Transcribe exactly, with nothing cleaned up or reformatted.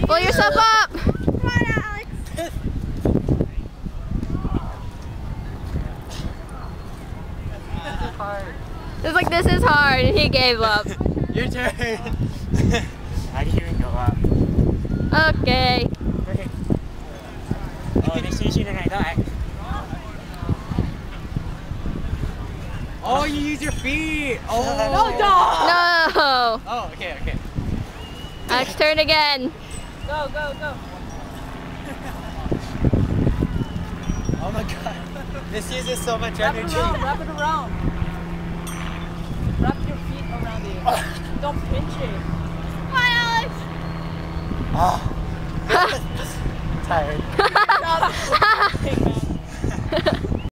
Pull yourself up. Come on, Alex. It's like this is hard, and he gave up. Your turn. How do you even go up? Okay. Oh, they changed you tonight, though. Oh, you use your feet. Oh. No, dog. No. Oh, okay, okay. Alex, turn again. Go, go, go. Oh my god. This uses so much Wrap it energy. around, wrap it around. Wrap your feet around it. Don't pinch it. Come on, Alex. Oh. Tired. Hey, man.